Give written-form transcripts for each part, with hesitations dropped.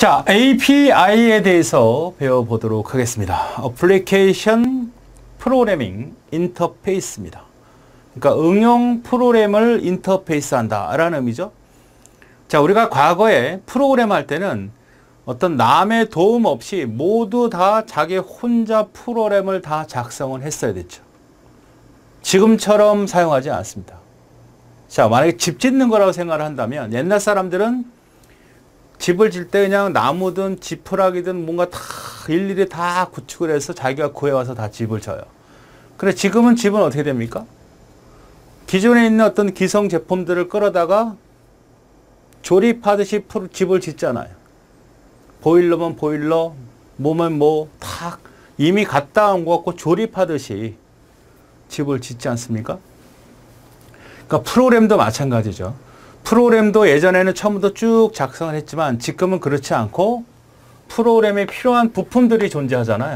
자, API에 대해서 배워보도록 하겠습니다. 어플리케이션 프로그래밍 인터페이스입니다. 그러니까 응용 프로그램을 인터페이스 한다라는 의미죠. 자, 우리가 과거에 프로그램 할 때는 어떤 남의 도움 없이 모두 다 자기 혼자 프로그램을 다 작성을 했어야 됐죠. 지금처럼 사용하지 않습니다. 자, 만약에 집 짓는 거라고 생각을 한다면 옛날 사람들은 집을 질 때 그냥 나무든 지푸라기든 뭔가 다 일일이 다 구축을 해서 자기가 구해와서 다 집을 져요. 그런데 지금은 집은 어떻게 됩니까? 기존에 있는 어떤 기성 제품들을 끌어다가 조립하듯이 집을 짓잖아요. 보일러면 보일러, 뭐면 뭐 다 이미 갔다 온 것 같고 조립하듯이 집을 짓지 않습니까? 그러니까 프로그램도 마찬가지죠. 프로그램도 예전에는 처음부터 쭉 작성을 했지만 지금은 그렇지 않고 프로그램에 필요한 부품들이 존재하잖아요.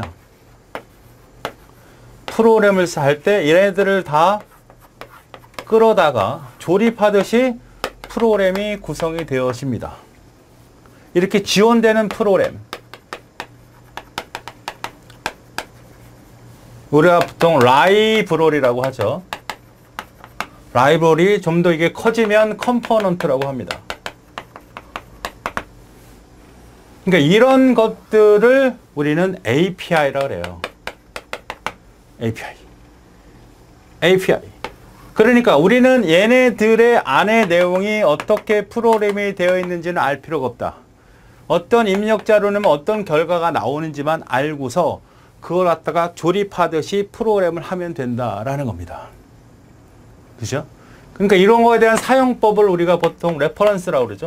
프로그램을 할 때 얘네들을 다 끌어다가 조립하듯이 프로그램이 구성이 되어집니다. 이렇게 지원되는 프로그램. 우리가 보통 라이브러리라고 하죠. 라이브러리 좀 더 이게 커지면 컴포넌트라고 합니다. 그러니까 이런 것들을 우리는 API라고 그래요. API. 그러니까 우리는 얘네들의 안에 내용이 어떻게 프로그램이 되어 있는지는 알 필요가 없다. 어떤 입력자로 넣으면 어떤 결과가 나오는지만 알고서 그걸 갖다가 조립하듯이 프로그램을 하면 된다라는 겁니다. 그죠? 그러니까 이런 거에 대한 사용법을 우리가 보통 레퍼런스라고 그러죠.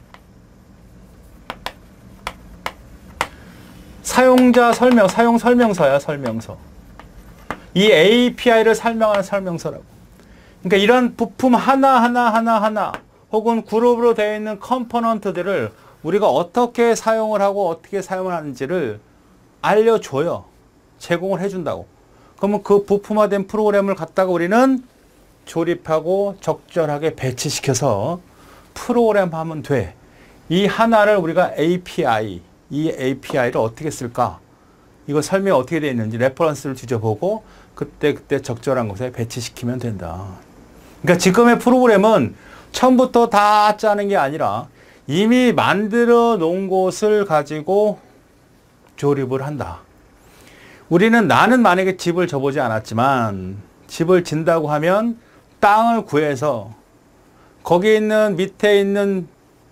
사용자 설명, 사용 설명서야, 설명서. 이 API를 설명하는 설명서라고. 그러니까 이런 부품 하나 혹은 그룹으로 되어 있는 컴포넌트들을 우리가 어떻게 사용을 하고 어떻게 사용을 하는지를 알려줘요. 제공을 해준다고. 그러면 그 부품화된 프로그램을 갖다가 우리는 조립하고 적절하게 배치시켜서 프로그램 하면 돼. 이 하나를 우리가 API, 이 API를 어떻게 쓸까? 이거 설명이 어떻게 되어 있는지 레퍼런스를 뒤져보고 그때 적절한 곳에 배치시키면 된다. 그러니까 지금의 프로그램은 처음부터 다 짜는 게 아니라 이미 만들어 놓은 것을 가지고 조립을 한다. 나는 만약에 집을 져보지 않았지만 집을 진다고 하면 땅을 구해서 거기 있는 밑에 있는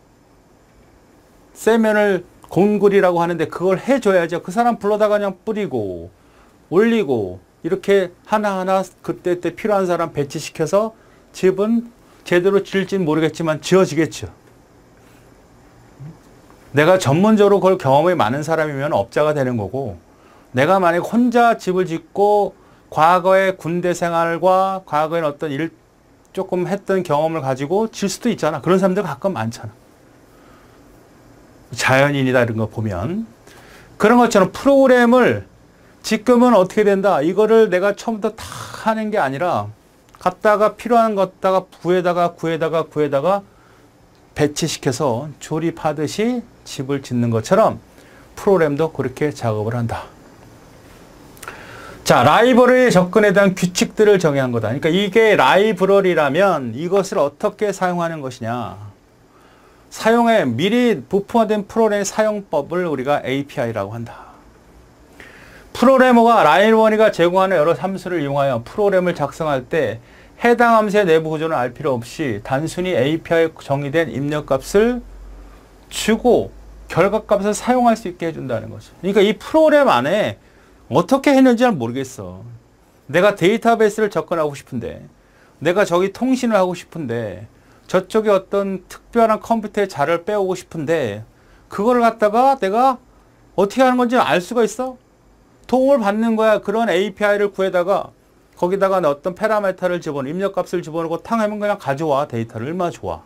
세면을 공굴이라고 하는데 그걸 해줘야죠. 그 사람 불러다가 그냥 뿌리고 올리고 이렇게 하나하나 그때 필요한 사람 배치시켜서 집은 제대로 지을지는 모르겠지만 지어지겠죠. 내가 전문적으로 그걸 경험이 많은 사람이면 업자가 되는 거고, 내가 만약 혼자 집을 짓고 과거의 군대 생활과 과거에 어떤 일 조금 했던 경험을 가지고 질 수도 있잖아. 그런 사람들 가끔 많잖아. 자연인이다 이런 거 보면. 그런 것처럼 프로그램을 지금은 어떻게 된다. 이거를 내가 처음부터 다 하는 게 아니라 갖다가 필요한 것 갖다가 구해다가 배치시켜서 조립하듯이 집을 짓는 것처럼 프로그램도 그렇게 작업을 한다. 자, 라이브러리에 접근에 대한 규칙들을 정의한 거다. 그러니까 이게 라이브러리라면 이것을 어떻게 사용하는 것이냐. 미리 부품화된 프로그램의 사용법을 우리가 API라고 한다. 프로그래머가 라이브러리가 제공하는 여러 함수를 이용하여 프로그램을 작성할 때 해당 함수의 내부 구조는 알 필요 없이 단순히 API에 정의된 입력값을 주고 결과값을 사용할 수 있게 해준다는 거죠. 그러니까 이 프로그램 안에 어떻게 했는지는 모르겠어. 내가 데이터베이스를 접근하고 싶은데, 내가 저기 통신을 하고 싶은데, 저쪽에 어떤 특별한 컴퓨터의 자료를 빼오고 싶은데, 그거를 갖다가 내가 어떻게 하는 건지 알 수가 있어? 도움을 받는 거야. 그런 API를 구해다가 거기다가 어떤 파라미터를 집어넣고 입력값을 집어넣고 탕 하면 그냥 가져와. 데이터를. 얼마나 좋아.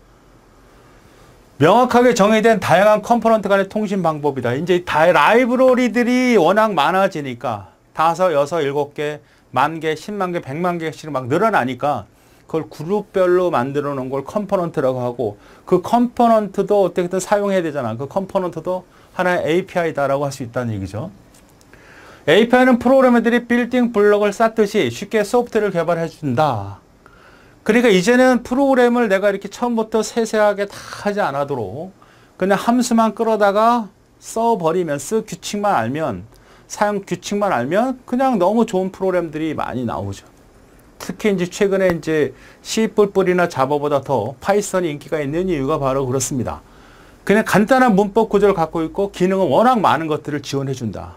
명확하게 정의된 다양한 컴포넌트 간의 통신 방법이다. 이제 라이브러리들이 워낙 많아지니까 5, 6, 7개, 10,000개, 1,000,000개씩 막 늘어나니까 그걸 그룹별로 만들어 놓은 걸 컴포넌트라고 하고, 그 컴포넌트도 어떻게든 사용해야 되잖아. 그 컴포넌트도 하나의 API다라고 할 수 있다는 얘기죠. API는 프로그래머들이 빌딩 블록을 쌓듯이 쉽게 소프트웨어를 개발해 준다. 그러니까 이제는 프로그램을 내가 이렇게 처음부터 세세하게 다 하지 않아도록 그냥 함수만 끌어다가 써버리면, 쓸 규칙만 알면, 사용 규칙만 알면 그냥 너무 좋은 프로그램들이 많이 나오죠. 특히 이제 최근에 이제 C++이나 자바보다 더 파이썬이 인기가 있는 이유가 바로 그렇습니다. 그냥 간단한 문법 구조를 갖고 있고 기능은 워낙 많은 것들을 지원해 준다.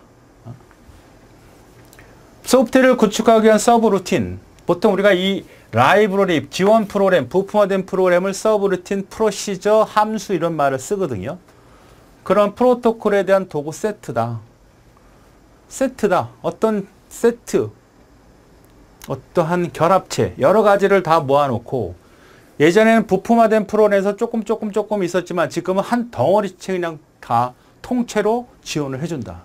소프트웨어를 구축하기 위한 서브루틴. 보통 우리가 이 라이브러리, 지원 프로그램, 부품화된 프로그램을 서브루틴, 프로시저, 함수 이런 말을 쓰거든요. 그런 프로토콜에 대한 도구 세트다. 세트다. 어떤 세트, 어떠한 결합체, 여러 가지를 다 모아놓고, 예전에는 부품화된 프로그램에서 조금 있었지만 지금은 한 덩어리째 그냥 다 통째로 지원을 해준다.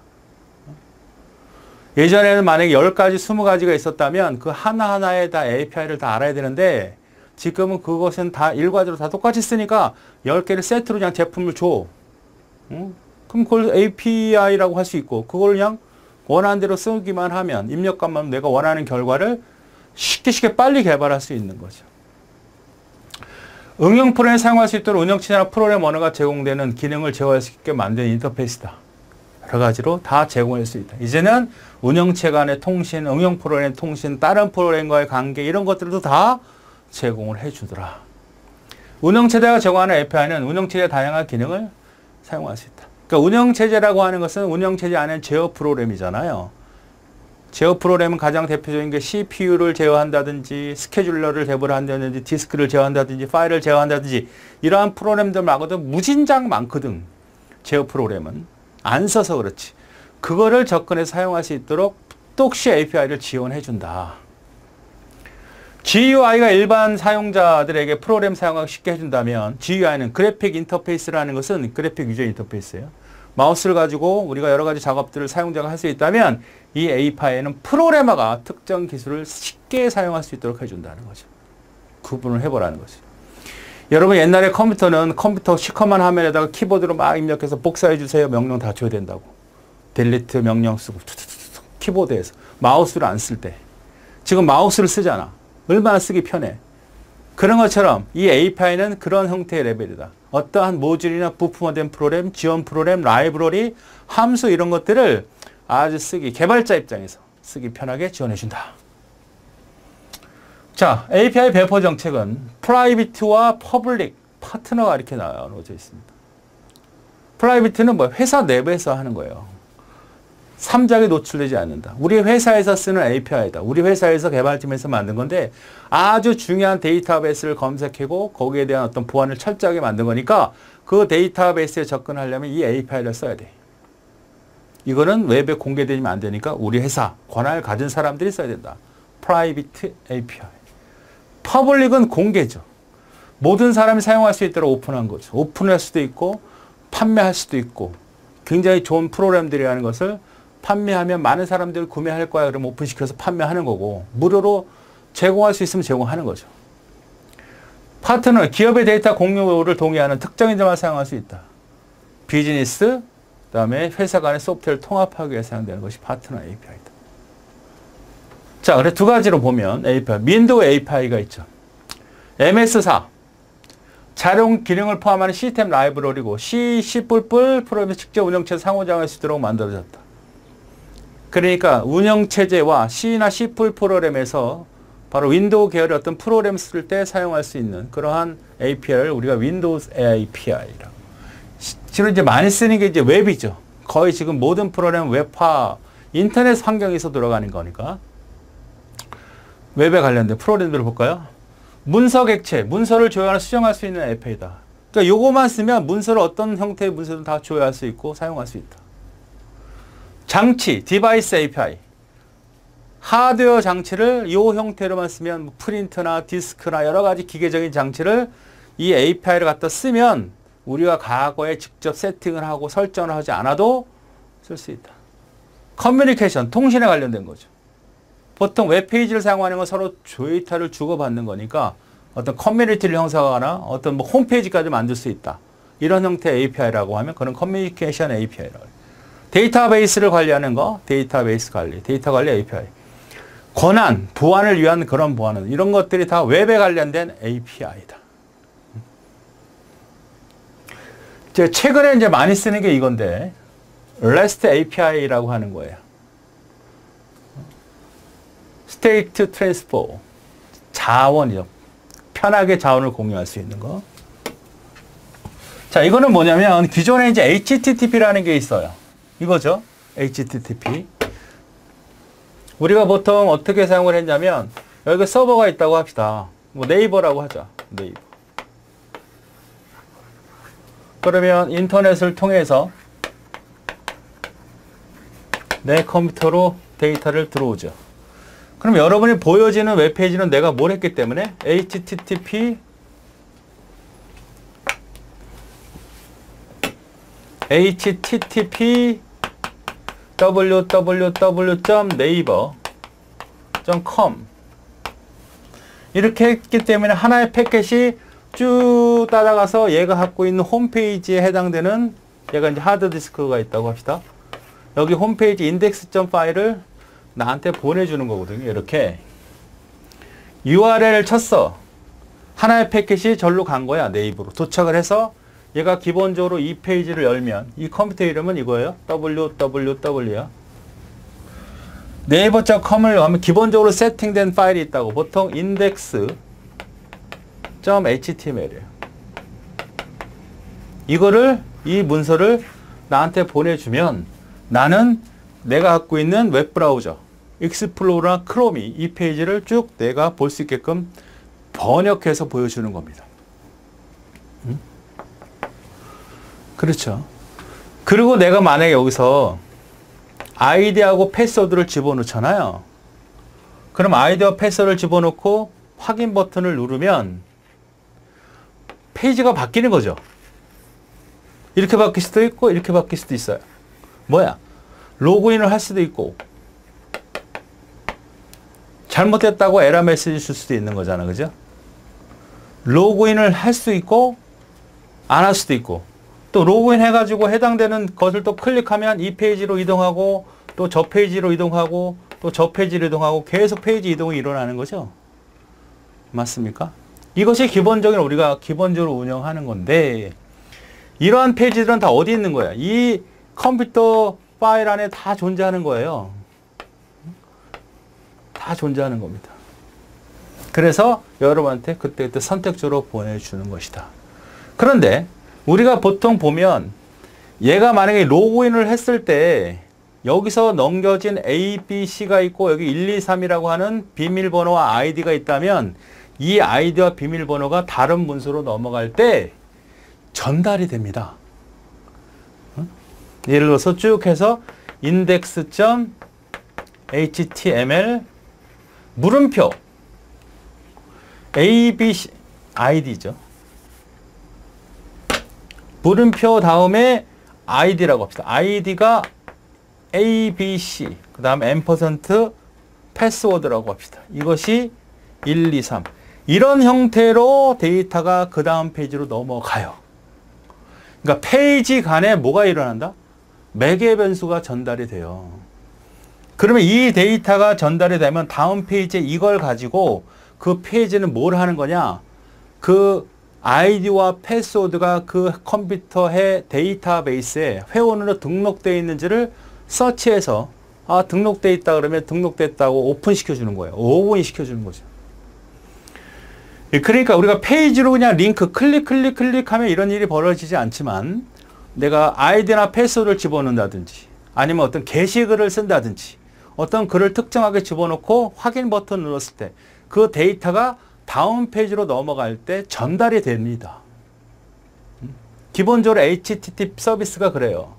예전에는 만약에 10가지, 20가지가 있었다면 그 하나하나에 다 API를 다 알아야 되는데, 지금은 그것은 다 일괄적으로 다 똑같이 쓰니까 10개를 세트로 그냥 제품을 줘. 그럼 그걸 API라고 할 수 있고, 그걸 그냥 원하는 대로 쓰기만 하면, 입력값만 내가 원하는 결과를 쉽게 빨리 개발할 수 있는 거죠. 응용 프로그램을 사용할 수 있도록 운영체제나 프로그램 언어가 제공되는 기능을 제어할 수 있게 만드는 인터페이스다. 여러 가지로 다 제공할 수 있다. 이제는 운영체 간의 통신, 응용 프로그램 통신, 다른 프로그램과의 관계 이런 것들도 다 제공을 해주더라. 운영체제가 제공하는 API는 운영체제의 다양한 기능을 사용할 수 있다. 그러니까 운영체제라고 하는 것은 운영체제 안에 제어 프로그램이잖아요. 제어 프로그램은 가장 대표적인 게 CPU를 제어한다든지 스케줄러를 제어한다든지 디스크를 제어한다든지 파일을 제어한다든지 이러한 프로그램들 말고도 무진장 많거든. 제어 프로그램은. 안 써서 그렇지. 그거를 접근해서 사용할 수 있도록 똑시 API를 지원해 준다. GUI가 일반 사용자들에게 프로그램 사용하기 쉽게 해준다면 GUI는 그래픽 인터페이스라는 것은 그래픽 유저 인터페이스예요. 마우스를 가지고 우리가 여러 가지 작업들을 사용자가 할 수 있다면 이 API는 프로그래머가 특정 기술을 쉽게 사용할 수 있도록 해준다는 거죠. 구분을 해보라는 거죠. 여러분 옛날에 컴퓨터는 컴퓨터 시커먼 화면에다가 키보드로 막 입력해서 복사해 주세요 명령 다 줘야 된다고. 딜리트 명령 쓰고 키보드에서 마우스를 안 쓸 때. 지금 마우스를 쓰잖아. 얼마나 쓰기 편해. 그런 것처럼 이 API는 그런 형태의 레벨이다. 어떠한 모듈이나 부품화된 프로그램, 지원 프로그램, 라이브러리, 함수 이런 것들을 아주 쓰기, 개발자 입장에서 쓰기 편하게 지원해준다. 자, API 배포 정책은 프라이빗와 퍼블릭, 파트너가 이렇게 나눠져 있습니다. 프라이빗는 뭐 회사 내부에서 하는 거예요. 삼작에 노출되지 않는다. 우리 회사에서 쓰는 API다. 우리 회사에서 개발팀에서 만든 건데 아주 중요한 데이터베이스를 검색하고 거기에 대한 어떤 보안을 철저하게 만든 거니까 그 데이터베이스에 접근하려면 이 API를 써야 돼. 이거는 웹에 공개되면 안 되니까 우리 회사, 권한을 가진 사람들이 써야 된다. 프라이빗 API. 퍼블릭은 공개죠. 모든 사람이 사용할 수 있도록 오픈한 거죠. 오픈할 수도 있고 판매할 수도 있고 굉장히 좋은 프로그램들이라는 것을 판매하면 많은 사람들이 구매할 거야. 그러면 오픈시켜서 판매하는 거고 무료로 제공할 수 있으면 제공하는 거죠. 파트너, 기업의 데이터 공유를 동의하는 특정인 자만 사용할 수 있다. 비즈니스, 그다음에 회사 간의 소프트웨어를 통합하기 위해 사용되는 것이 파트너 API다. 자, 그래 두 가지로 보면 API, 윈도우 API가 있죠. MS4, 자동 기능을 포함하는 시스템 라이브러리고 C, C++ 프로그램 직접 운영체제 상호작용할 수 있도록 만들어졌다. 그러니까 운영체제와 C나 C 프로그램에서 바로 윈도우 계열의 어떤 프로그램 쓸 때 사용할 수 있는 그러한 API를 우리가 윈도우 API라고. 실은 이제 많이 쓰는 게 이제 웹이죠. 거의 지금 모든 프로그램 웹화, 인터넷 환경에서 들어가는 거니까. 웹에 관련된 프로그램들을 볼까요? 문서 객체, 문서를 조회하는 수정할 수 있는 API다. 그러니까 요거만 쓰면 문서를 어떤 형태의 문서든 다 조회할 수 있고 사용할 수 있다. 장치, 디바이스 API. 하드웨어 장치를 이 형태로만 쓰면 뭐 프린터나 디스크나 여러 가지 기계적인 장치를 이 API를 갖다 쓰면 우리가 과거에 직접 세팅을 하고 설정을 하지 않아도 쓸 수 있다. 커뮤니케이션, 통신에 관련된 거죠. 보통 웹페이지를 사용하는 건 서로 데이터를 주고받는 거니까 어떤 커뮤니티를 형성하거나 어떤 뭐 홈페이지까지 만들 수 있다. 이런 형태의 API라고 하면 그런 커뮤니케이션 API라고 해요. 데이터베이스를 관리하는 거, 데이터베이스 관리, 데이터 관리 API. 권한, 보안을 위한 그런 보안은 이런 것들이 다 웹에 관련된 API다. 최근에 이제 많이 쓰는 게 이건데 REST API라고 하는 거예요. State Transfer, 자원이죠. 편하게 자원을 공유할 수 있는 거. 자, 이거는 뭐냐면 기존에 이제 HTTP라는 게 있어요. 이거죠. HTTP. 우리가 보통 어떻게 사용을 했냐면 여기 서버가 있다고 합시다. 뭐 네이버라고 하자. 네이버. 그러면 인터넷을 통해서 내 컴퓨터로 데이터를 들어오죠. 그럼 여러분이 보여지는 웹페이지는 내가 뭘 했기 때문에 HTTP www.naver.com 이렇게 했기 때문에 하나의 패킷이 쭉 따라가서 얘가 갖고 있는 홈페이지에 해당되는 얘가 이제 하드디스크가 있다고 합시다. 여기 홈페이지 인덱스.점 파일을 나한테 보내주는 거거든요. 이렇게 URL을 쳤어. 하나의 패킷이 절로 간 거야. 네이버로 도착을 해서 얘가 기본적으로 이 페이지를 열면 이 컴퓨터 이름은 이거예요. www야. 네이버.com을 가면 기본적으로 세팅된 파일이 있다고. 보통 index.html이에요. 이거를 이 문서를 나한테 보내주면 나는 내가 갖고 있는 웹브라우저 익스플로러나 크롬이 이 페이지를 쭉 내가 볼 수 있게끔 번역해서 보여주는 겁니다. 그렇죠. 그리고 내가 만약에 여기서 아이디하고 패스워드를 집어넣잖아요. 그럼 아이디와 패스워드를 집어넣고 확인 버튼을 누르면 페이지가 바뀌는 거죠. 이렇게 바뀔 수도 있고 이렇게 바뀔 수도 있어요. 뭐야? 로그인을 할 수도 있고 잘못됐다고 에러 메시지 줄 수도 있는 거잖아. 그죠? 로그인을 할 수 있고 안 할 수도 있고 또 로그인 해가지고 해당되는 것을 또 클릭하면 이 페이지로 이동하고 또 저 페이지로 이동하고 또 저 페이지로 이동하고 계속 페이지 이동이 일어나는 거죠. 맞습니까? 이것이 기본적인 우리가 기본적으로 운영하는 건데 이러한 페이지들은 다 어디 있는 거야? 이 컴퓨터 파일 안에 다 존재하는 거예요. 다 존재하는 겁니다. 그래서 여러분한테 그때그때 선택적으로 보내주는 것이다. 그런데 우리가 보통 보면 얘가 만약에 로그인을 했을 때 여기서 넘겨진 A, B, C가 있고 여기 1, 2, 3이라고 하는 비밀번호와 아이디가 있다면 이 아이디와 비밀번호가 다른 문서로 넘어갈 때 전달이 됩니다. 예를 들어서 쭉 해서 index.html 물음표 ABC 아이디죠. 물음표 다음에 아이디라고 합시다. 아이디가 ABC 그 다음 앰퍼센트 패스워드라고 합시다. 이것이 1, 2, 3 이런 형태로 데이터가 그 다음 페이지로 넘어가요. 그러니까 페이지 간에 뭐가 일어난다? 매개 변수가 전달이 돼요. 그러면 이 데이터가 전달이 되면 다음 페이지에 이걸 가지고 그 페이지는 뭘 하는 거냐? 그 아이디와 패스워드가 그 컴퓨터의 데이터베이스에 회원으로 등록되어 있는지를 서치해서 아 등록되어 있다 그러면 등록됐다고 오픈시켜주는 거예요. 오픈이 시켜주는 거죠. 그러니까 우리가 페이지로 그냥 링크 클릭하면 이런 일이 벌어지지 않지만 내가 아이디나 패스워드를 집어넣는다든지 아니면 어떤 게시글을 쓴다든지 어떤 글을 특정하게 집어넣고 확인 버튼 눌렀을 때 그 데이터가 다음 페이지로 넘어갈 때 전달이 됩니다. 기본적으로 HTTP 서비스가 그래요.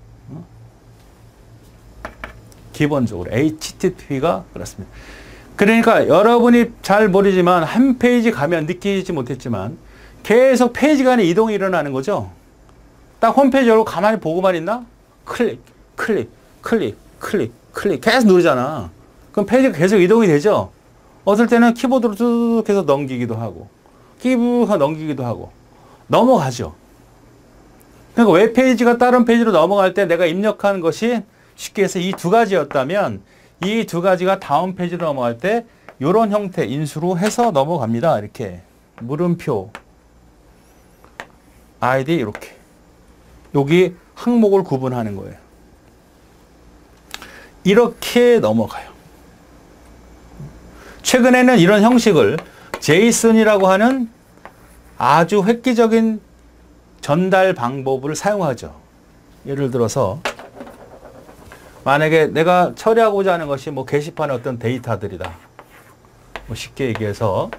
기본적으로 HTTP가 그렇습니다. 그러니까 여러분이 잘 모르지만 한 페이지 가면 느끼지 못했지만 계속 페이지 간에 이동이 일어나는 거죠. 딱 홈페이지 열고 가만히 보고만 있나? 클릭 계속 누르잖아. 그럼 페이지가 계속 이동이 되죠. 어떨 때는 키보드로 쭉 해서 넘기기도 하고, 끼부하 넘기기도 하고, 넘어가죠. 그러니까 웹페이지가 다른 페이지로 넘어갈 때 내가 입력한 것이 쉽게 해서 이 두 가지였다면 이 두 가지가 다음 페이지로 넘어갈 때 이런 형태 인수로 해서 넘어갑니다. 이렇게 물음표 아이디 이렇게 여기 항목을 구분하는 거예요. 이렇게 넘어가요. 최근에는 이런 형식을 제이슨이라고 하는 아주 획기적인 전달 방법을 사용하죠. 예를 들어서 만약에 내가 처리하고자 하는 것이 뭐 게시판의 어떤 데이터들이다. 뭐 쉽게 얘기해서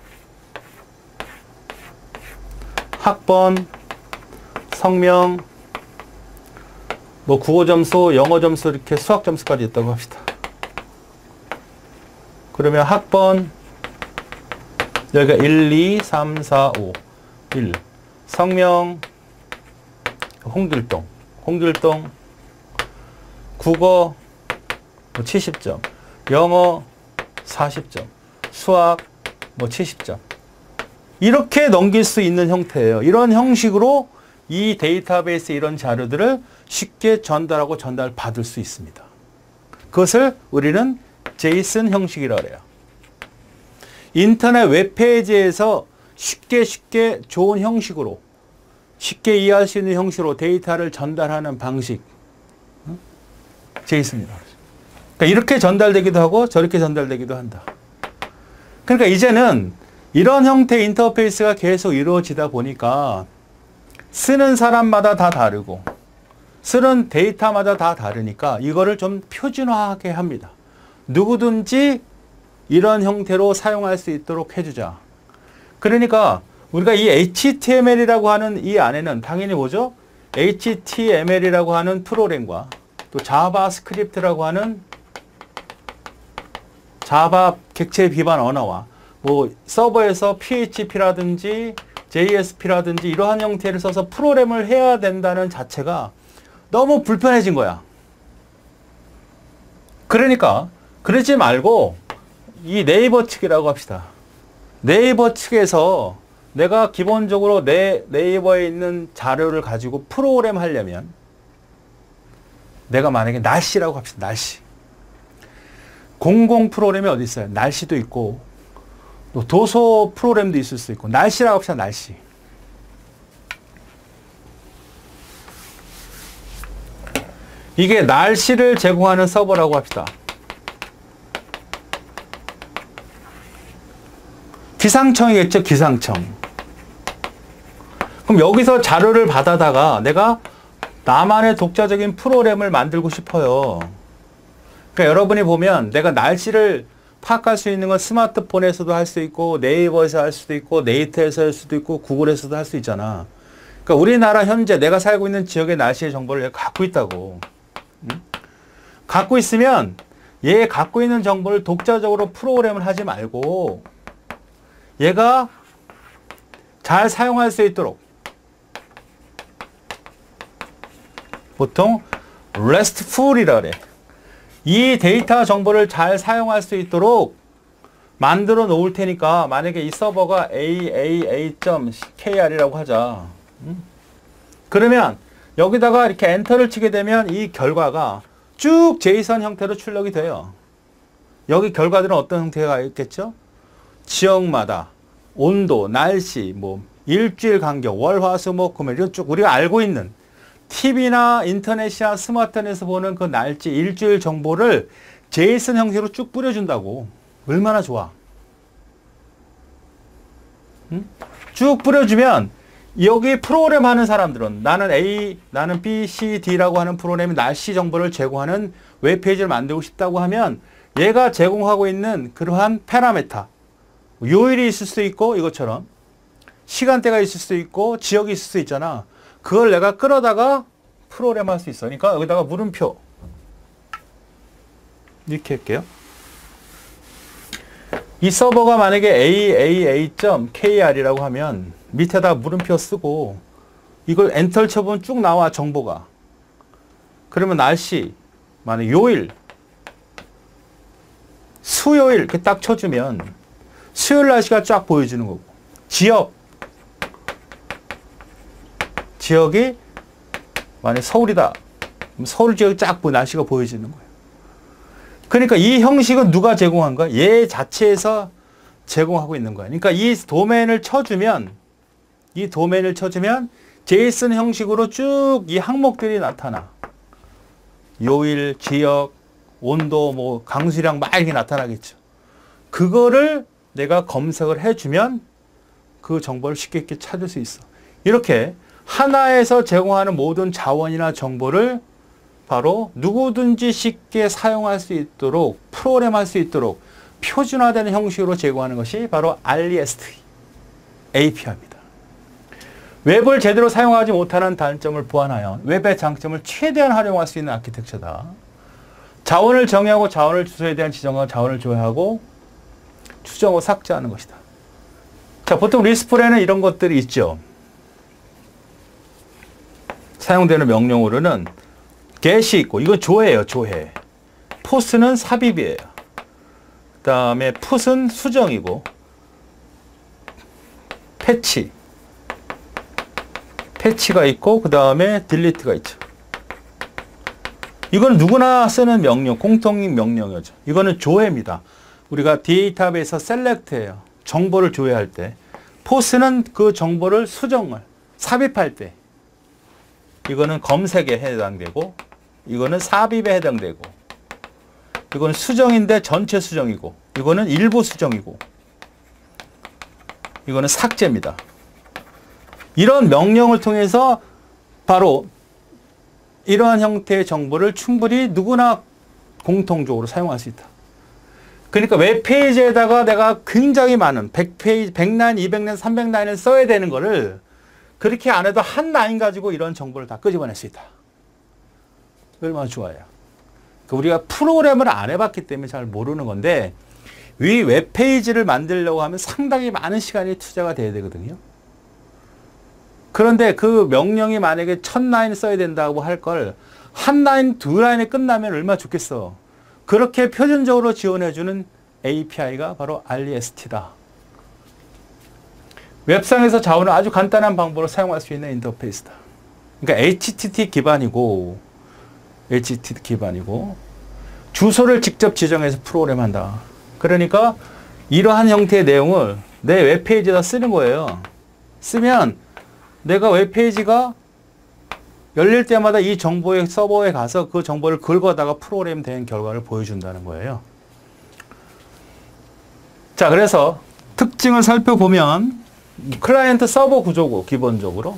학번, 성명, 뭐 국어 점수, 영어 점수 이렇게 수학 점수까지 있다고 합시다. 그러면 학번 여기가 1, 2, 3, 4, 5, 1 성명 홍길동 국어 70점, 영어 40점, 수학 70점. 이렇게 넘길 수 있는 형태예요. 이런 형식으로 이 데이터베이스 이런 자료들을 쉽게 전달하고 전달받을 수 있습니다. 그것을 우리는 제이슨 형식이라고 해요. 인터넷 웹페이지에서 쉽게 좋은 형식으로 쉽게 이해할 수 있는 형식으로 데이터를 전달하는 방식 제이슨이라고 하죠. 그러니까 이렇게 전달되기도 하고 저렇게 전달되기도 한다. 그러니까 이제는 이런 형태의 인터페이스가 계속 이루어지다 보니까 쓰는 사람마다 다 다르고 쓰는 데이터마다 다 다르니까 이거를 좀 표준화하게 합니다. 누구든지 이런 형태로 사용할 수 있도록 해주자. 그러니까 우리가 이 HTML이라고 하는 이 안에는 당연히 뭐죠? HTML이라고 하는 프로그램과 또 자바스크립트라고 하는 자바 객체 기반 언어와 뭐 서버에서 PHP라든지 JSP라든지 이러한 형태를 써서 프로그램을 해야 된다는 자체가 너무 불편해진 거야. 그러니까 그러지 말고 이 네이버 측이라고 합시다. 네이버 측에서 내가 기본적으로 내 네이버에 있는 자료를 가지고 프로그램 하려면 내가 만약에 날씨라고 합시다. 날씨. 공공 프로그램이 어디 있어요? 날씨도 있고 또 도서 프로그램도 있을 수 있고 날씨라고 합시다. 날씨. 이게 날씨를 제공하는 서버라고 합시다. 기상청이겠죠. 기상청. 그럼 여기서 자료를 받아다가 내가 나만의 독자적인 프로그램을 만들고 싶어요. 그러니까 여러분이 보면 내가 날씨를 파악할 수 있는 건 스마트폰에서도 할 수 있고 네이버에서 할 수도 있고 네이트에서 할 수도 있고 구글에서도 할 수 있잖아. 그러니까 우리나라 현재 내가 살고 있는 지역의 날씨의 정보를 내가 갖고 있다고. 응? 갖고 있으면 얘 갖고 있는 정보를 독자적으로 프로그램을 하지 말고 얘가 잘 사용할 수 있도록 보통 RESTful이라 그래. 이 데이터 정보를 잘 사용할 수 있도록 만들어 놓을 테니까 만약에 이 서버가 aaa.kr이라고 하자. 그러면 여기다가 이렇게 엔터를 치게 되면 이 결과가 쭉 제이슨 형태로 출력이 돼요. 여기 결과들은 어떤 형태가 있겠죠? 지역마다 온도, 날씨, 뭐 일주일 간격, 월, 화, 수, 목, 금요일 이런 쭉 우리가 알고 있는 TV나 인터넷이나 스마트폰에서 보는 그 날짜 일주일 정보를 제이슨 형식으로 쭉 뿌려준다고. 얼마나 좋아. 응? 쭉 뿌려주면 여기 프로그램 하는 사람들은 나는 A, 나는 B, C, D라고 하는 프로그램이 날씨 정보를 제공하는 웹페이지를 만들고 싶다고 하면 얘가 제공하고 있는 그러한 파라미터 요일이 있을 수 있고 이것처럼 시간대가 있을 수 있고 지역이 있을 수 있잖아. 그걸 내가 끌어다가 프로그램 할 수 있어. 그러니까 여기다가 물음표 이렇게 할게요. 이 서버가 만약에 aaa.kr이라고 하면 밑에다 물음표 쓰고 이걸 엔터를 쳐보면 쭉 나와 정보가. 그러면 날씨, 만약 요일 수요일 이렇게 딱 쳐주면 수요일 날씨가 쫙 보여주는 거고, 지역이 만약 서울이다. 그럼 서울 지역이 쫙 날씨가 보여지는 거예요. 그러니까 이 형식은 누가 제공한 거야? 얘 자체에서 제공하고 있는 거야. 그러니까 이 도메인을 쳐주면 제이슨 형식으로 쭉 이 항목들이 나타나. 요일, 지역, 온도, 뭐 강수량 막 이렇게 나타나겠죠. 그거를 내가 검색을 해주면 그 정보를 쉽게 찾을 수 있어. 이렇게 하나에서 제공하는 모든 자원이나 정보를 바로 누구든지 쉽게 사용할 수 있도록, 프로그램할 수 있도록 표준화되는 형식으로 제공하는 것이 바로 REST API입니다. 웹을 제대로 사용하지 못하는 단점을 보완하여 웹의 장점을 최대한 활용할 수 있는 아키텍처다. 자원을 정의하고 자원을 주소에 대한 지정과 자원을 조회하고 추정하고 삭제하는 것이다. 자, 보통 리스플에는 이런 것들이 있죠. 사용되는 명령어로는 get이 있고, 이건 조회예요, 조회. post는 삽입이에요. 그 다음에 put은 수정이고, 패치가 있고, 그 다음에 delete가 있죠. 이건 누구나 쓰는 명령, 공통 명령어죠. 이거는 조회입니다. 우리가 데이터베이스 select예요. 정보를 조회할 때. post는 그 정보를 삽입할 때. 이거는 검색에 해당되고, 이거는 삽입에 해당되고, 이거는 수정인데 전체 수정이고, 이거는 일부 수정이고, 이거는 삭제입니다. 이런 명령을 통해서 바로 이러한 형태의 정보를 충분히 누구나 공통적으로 사용할 수 있다. 그러니까 웹페이지에다가 내가 굉장히 많은 100페이지, 100라인, 200라인, 300라인을 써야 되는 거를 그렇게 안 해도 한 라인 가지고 이런 정보를 다 끄집어낼 수 있다. 얼마나 좋아요. 우리가 프로그램을 안 해봤기 때문에 잘 모르는 건데, 이 웹페이지를 만들려고 하면 상당히 많은 시간이 투자가 돼야 되거든요. 그런데 그 명령이 만약에 1000라인 써야 된다고 할 걸 한 라인, 두 라인에 끝나면 얼마나 좋겠어. 그렇게 표준적으로 지원해주는 API가 바로 REST다. 웹상에서 자원을 아주 간단한 방법으로 사용할 수 있는 인터페이스다. 그러니까 HTTP 기반이고 주소를 직접 지정해서 프로그램한다. 그러니까 이러한 형태의 내용을 내 웹페이지에다 쓰는 거예요. 쓰면 내가 웹페이지가 열릴 때마다 이 정보의 서버에 가서 그 정보를 긁어다가 프로그램된 결과를 보여준다는 거예요. 자, 그래서 특징을 살펴보면 클라이언트 서버 구조고, 기본적으로.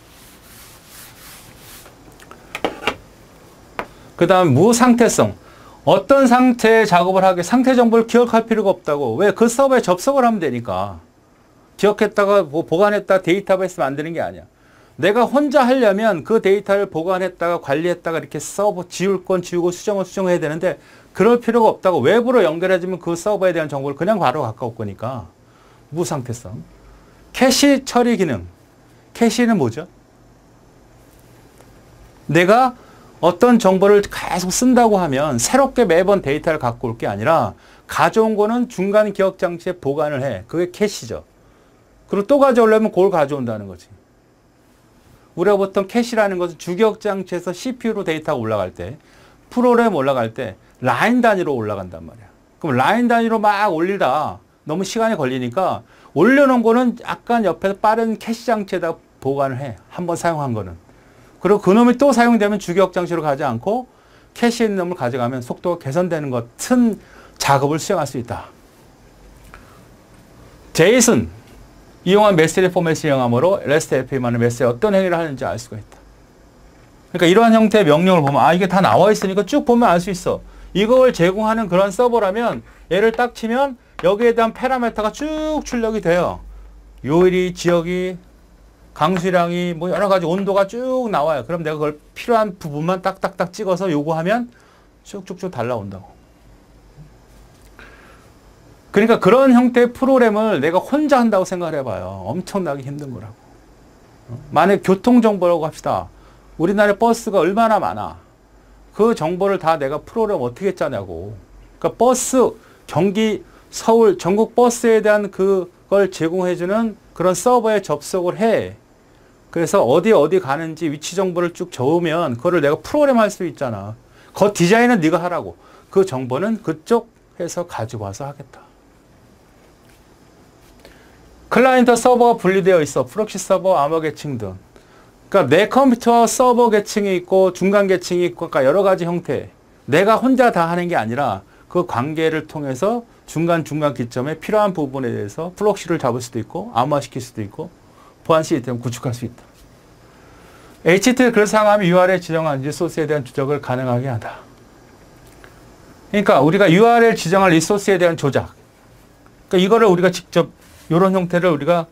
그 다음 무상태성. 어떤 상태의 작업을 하게 상태 정보를 기억할 필요가 없다고. 왜? 그 서버에 접속을 하면 되니까. 기억했다가 뭐 보관했다 데이터베이스 만드는 게 아니야. 내가 혼자 하려면 그 데이터를 보관했다가 관리했다가 이렇게 서버 지울 건 지우고 수정해야 되는데 그럴 필요가 없다고. 웹으로 연결해주면 그 서버에 대한 정보를 그냥 바로 가까울 거니까. 무상태성. 캐시 처리 기능. 캐시는 뭐죠? 내가 어떤 정보를 계속 쓴다고 하면 새롭게 매번 데이터를 갖고 올 게 아니라 가져온 거는 중간 기억 장치에 보관을 해. 그게 캐시죠. 그리고 또 가져오려면 그걸 가져온다는 거지. 우리가 보통 캐시라는 것은 주기억 장치에서 CPU로 데이터가 올라갈 때, 프로그램 올라갈 때 라인 단위로 올라간단 말이야. 그럼 라인 단위로 막 올리다 너무 시간이 걸리니까 올려놓은 거는 약간 옆에서 빠른 캐시 장치에다 보관을 해. 한번 사용한 거는. 그리고 그 놈이 또 사용되면 주기억 장치로 가지 않고 캐시에 있는 놈을 가져가면 속도가 개선되는 것 같은 작업을 수행할 수 있다. 제이슨 이용한 메시지 포맷을 이용함으로 REST API만의 메시지에 어떤 행위를 하는지 알 수가 있다. 그러니까 이러한 형태의 명령을 보면 이게 다 나와 있으니까 쭉 보면 알 수 있어. 이걸 제공하는 그런 서버라면 얘를 딱 치면 여기에 대한 파라미터가 쭉 출력이 돼요. 요일이, 지역이, 강수량이, 뭐 여러 가지 온도가 쭉 나와요. 그럼 내가 그걸 필요한 부분만 딱딱딱 찍어서 요구하면 쭉쭉쭉 달라온다고. 그러니까 그런 형태의 프로그램을 내가 혼자 한다고 생각을 해봐요. 엄청나게 힘든 거라고. 만약 교통정보라고 합시다. 우리나라에 버스가 얼마나 많아. 그 정보를 다 내가 프로그램 어떻게 짜냐고. 그러니까 버스 경기, 서울, 전국 버스에 대한 그걸 제공해주는 그런 서버에 접속을 해. 그래서 어디 가는지 위치 정보를 쭉 적으면 그거를 내가 프로그램 할 수 있잖아. 그 디자인은 네가 하라고. 그 정보는 그쪽에서 가지고 와서 하겠다. 클라이언트 서버가 분리되어 있어. 프록시 서버, 암호 계층 등. 그러니까 내 컴퓨터 서버 계층이 있고 중간 계층이 있고 그러니까 여러 가지 형태. 내가 혼자 다 하는 게 아니라 그 관계를 통해서 중간 기점에 필요한 부분에 대해서 프록시를 잡을 수도 있고 암호화시킬 수도 있고 보안 시스템을 구축할 수 있다. HTTP 글 상함이 URL 지정한 리소스에 대한 조작을 가능하게 하다. 그러니까 우리가 URL 지정할 리소스에 대한 조작. 그러니까 이거를 우리가 직접 이런 형태를 우리가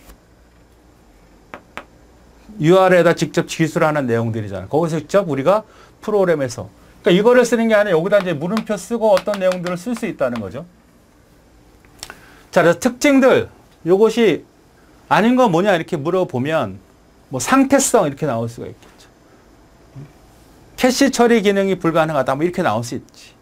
URL에다 직접 기술하는 내용들이잖아요. 거기서 직접 우리가 프로그램에서. 그러니까 이거를 쓰는 게 아니라 여기다 이제 물음표 쓰고 어떤 내용들을 쓸 수 있다는 거죠. 자, 그래서 특징들. 요것이 아닌 건 뭐냐 이렇게 물어보면 뭐 상태성 이렇게 나올 수가 있겠죠. 캐시 처리 기능이 불가능하다 뭐 이렇게 나올 수 있지.